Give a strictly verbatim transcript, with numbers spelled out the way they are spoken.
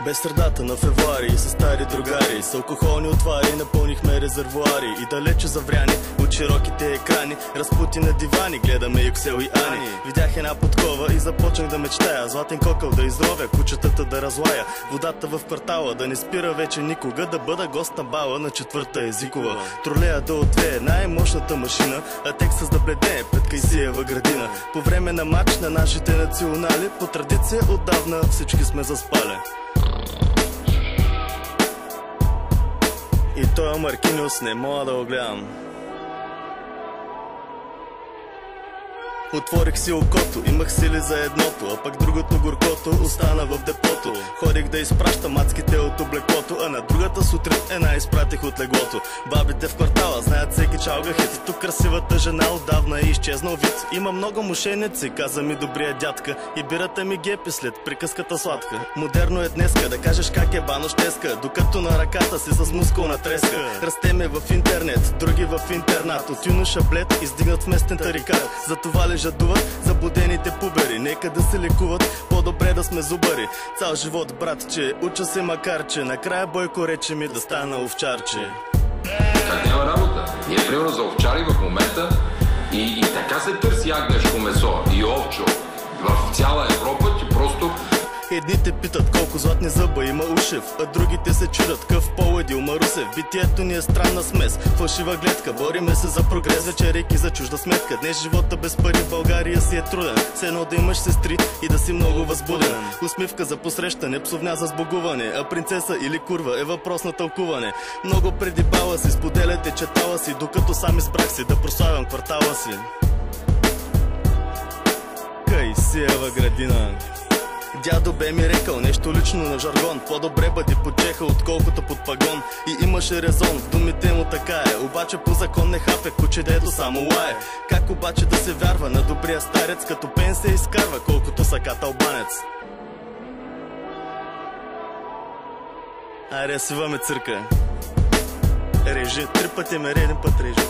Без средата на февруари и с стари другари, с алкохолни отвари напълнихме резервуари. И далече завряни от широките екрани, разпути на дивани, гледаме Юксел и Ани. Видях една подкова и започнах да мечтая, златен кокъл да изровя, кучетата да разлая, водата в квартала да не спира вече никога, да бъда гост на бала на четвърта езикова. Тролея да отвее най-мощната машина, а Тексас да бледее пред Кайсиева градина. По време на матч на нашите национали, по традиция отдавна всички сме заспали. И той Маркиниус не мога да го гледам. Отворих си окото, имах сили за едното, а пък другото горкото остана в депото. Ходих да изпращам мацките от облеклото, а на другата сутрин една изпратих от леглото. Бабите в квартала знаят всеки чалга хит, тук красивата жена отдавна е изчезнал вид. Има много мошеници, каза ми добрия дядка, и бирата ми гепи след приказката сладка. Модерно е днеска да кажеш как е бано щеска, докато на ръката си с мускулна треска. Растеме в интернет, други в интернат, от юноша блед издигнат в местен тарикат. Затова ли жадуват заблудените пубери, нека да се лекуват, по-добре да сме зубари. Цял живот, братче, уча се макар че накрая Бойко рече ми да стана овчарче. Как няма работа? Ние примерно за овчари в момента и, и така се търси агнешко месо и овчо в цяла Европа, че просто... Едните питат колко златни зъба има Ушев, а другите се чудят къв пол е Дилма Русев. Битието ни е странна смес, фалшива гледка, бориме се за прогрес, вечерейки за чужда сметка. Днес живота без пари в България си е труден, все едно да имаш сестри и да си много възбуден. Усмивка за посрещане, псовня за сбогуване, а принцеса или курва е въпрос на тълкуване. Много преди бала си споделяте четала си, докато сам избрах си да прославям квартала си. Кайсиева градина. Дядо бе ми рекал нещо лично на жаргон, по-добре бъди под чеха, отколкото под пагон. И имаше резон, в думите му така е, обаче по закон не хапе куче, дето само лае. Как обаче да се вярва на добрия старец, като пен се изкарва, колкото саката албанец? Айде, свиваме цирка. Режи, три пъти ме един път режи.